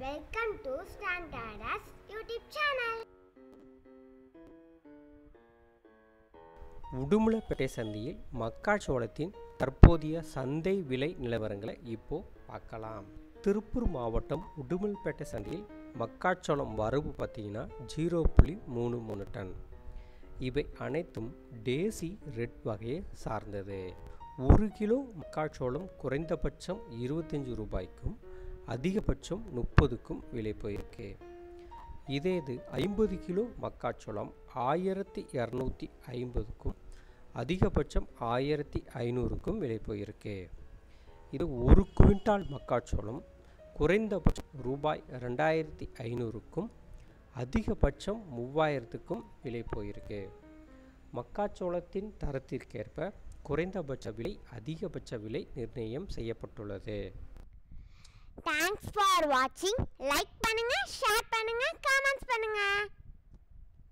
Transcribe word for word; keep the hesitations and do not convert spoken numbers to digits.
Welcome to Standardas YouTube channel. Udumalaipettai சந்தையில் மக்காச்சோளத்தின் தற்போதைய சந்தை விலை நிலவரங்களை இப்போ பார்க்கலாம். திருப்பூர் மாவட்டம் உடுமலைப்பேட்டை சந்தையில் மக்காச்சோளம் வரவு பார்த்தீங்கன்னா ஜீரோ புள்ளி மூணு மூணு டன். இவை அனைத்தும் டேசி ரெட் வகையை சார்ந்தது. ஒரு கிலோ மக்காச்சோளம் குறைந்தபட்சம் இருபத்தஞ்சு ரூபாய்க்கும் அதிகபட்சம் முப்பதுக்கும் விலை போயிருக்கு. இதே இது ஐம்பது கிலோ மக்காச்சோளம் ஆயிரத்தி இரநூத்தி ஐம்பதுக்கும் அதிகபட்சம் ஆயிரத்தி ஐநூறுக்கும் விலை போயிருக்கு. இது ஒரு குவிண்டால் மக்காச்சோளம் குறைந்தபட்சம் ரூபாய் ரெண்டாயிரத்தி ஐநூறுக்கும் அதிகபட்சம் மூவாயிரத்துக்கும் விலை போயிருக்கு. மக்காச்சோளத்தின் தரத்திற்கேற்ப குறைந்தபட்ச விலை அதிகபட்ச விலை நிர்ணயம் செய்யப்பட்டுள்ளது. Thanks for watching. Like பண்ணுங்க, share